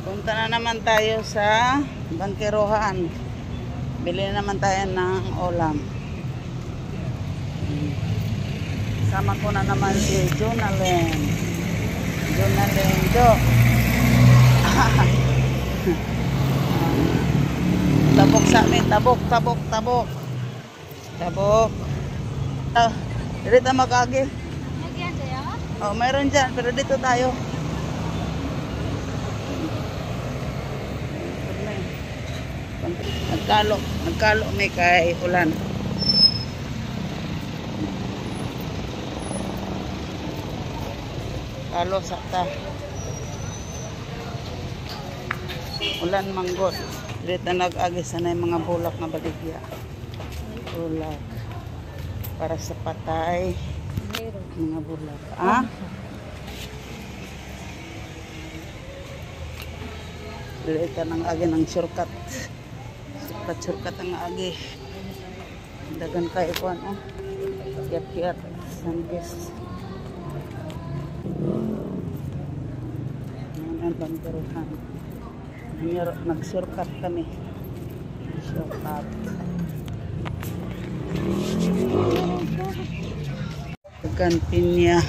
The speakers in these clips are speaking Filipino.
Punta na naman tayo sa Bangkirohan. Bili na naman tayo ng ulam. Sama ko na naman si Jonalyn. Jonalyn, Jo. Tabok sa amin. Tabok. Dito mag-agi. Oh, mayroon dyan. Pero dito tayo. Nagkalo may kay ulan. Kalo sakta. Ulan manggot. Dito nag-agi sana yung mga bulak na baligya. Bulak. Para sa patay. Mga bulak. Ah? Dito nang agi ng shortcut. Shortcut ang agi. Dagan kayo po ano. Kiat-kiat. Sanggis. Ang Bangkirohan. Nag-shortcut kami. Shortcut. Dagan pinya.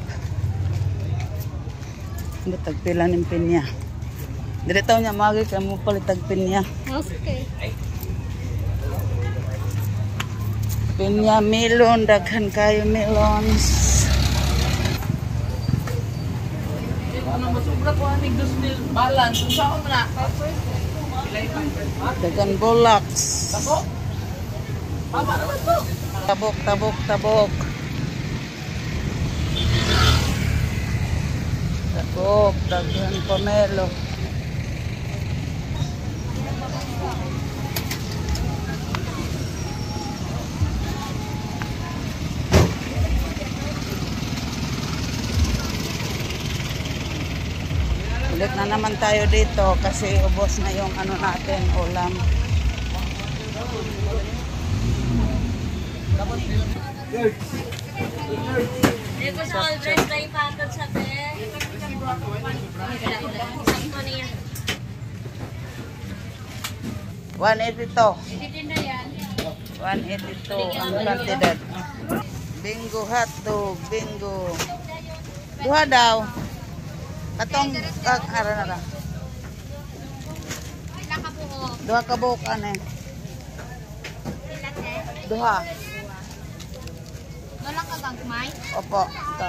Tagpila ng pinya. Dili taw niya magi kay mo palitag pinya. Okay. Pinya melon, daghan kayo melons. Ano masubra ko ani gusnil balance unsa man na? Daghan bulaks. Tako. Mama naman to. Tabok. Daghan pomelo. Ulit na naman tayo dito kasi ubos na yung ano natin, ulam. Dito sa all dress na ipatod sa te. Isang to niya. 182. Iditin na yan. 182 ang kantidad. Bingo hotdog, bingo. Duha daw. Katong ara. Ilang ka buo? Duha ka buok ane. Ilan te? Duha. Walang ka gagmay? Opo. Ito.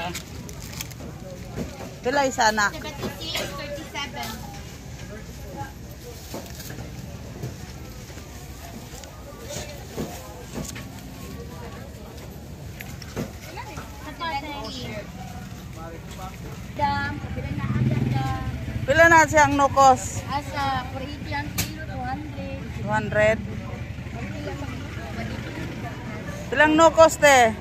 Pila isa na? 76, 37. Dam, kabilang na ang dam. Pila na siyang nukos? Asa, 480 ang kilo, 200. 200. Pilang nukos te?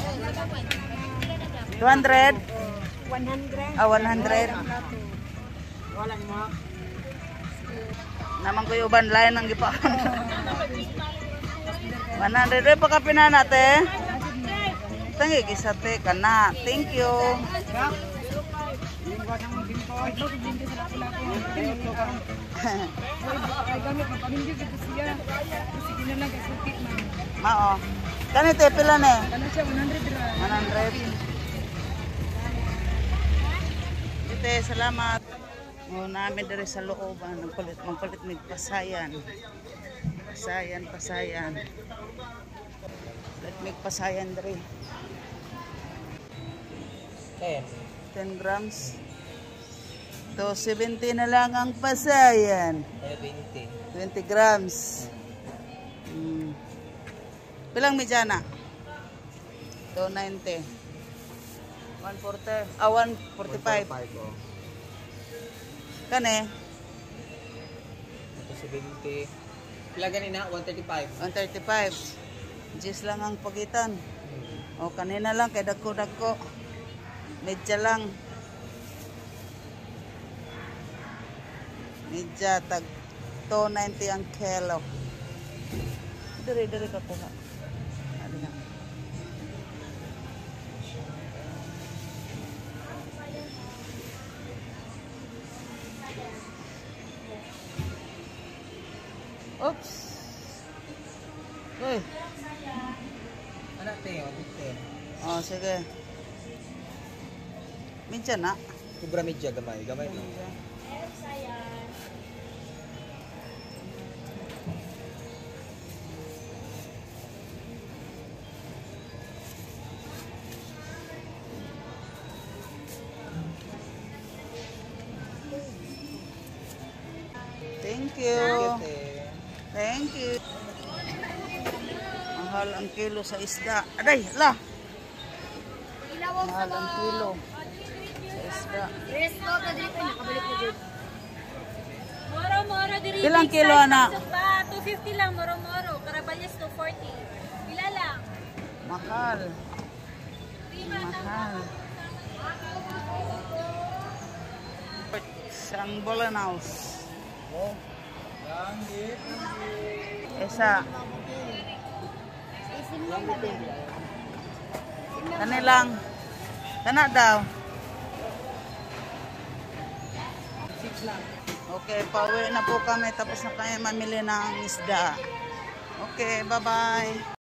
200? 100. Ah, 100. Naman ko yung uban lain ang gipa. 100 pa ka pinana te? Tangi kisate ka na. Thank you. Mao. Kanite pila ne? 100. Ite, salamat. Mo namin diri sa looban, magpalit mig pasayan. Pasayan. Palit mig pasayan diri. 10 grams. To 70 na lang ang pasayan. 20 grams. Pilang medyana? 290. 140. 145. Kane? 70. Pila ganina 135. 135. Jis lang ang pagitan. O kanina lang kay dagko. Medya lang. Medya tag 290 ang kilo. Dari ka kuha. Ano na? Oops. Uy. Ano tayo? Oh, sige. Minsan na. Sobra medya, gamay. Gamay din. Thank you. Thank you. Mahal ang kilo sa isda. Aday, la. Mahal ang kilo sa isda. Resto ka dito. Nakabalik na dito. Moro-moro diri. Ilang kilo, anak? 250 lang, moro-moro. Karabalyas 240. Pila lang. Mahal. Mahal. Sang Bolanaus. Esa. Kanilang. Kana daw. 6 lang. Okay, pauwi na po kami tapos na kami mamili ng isda. Okay, bye-bye.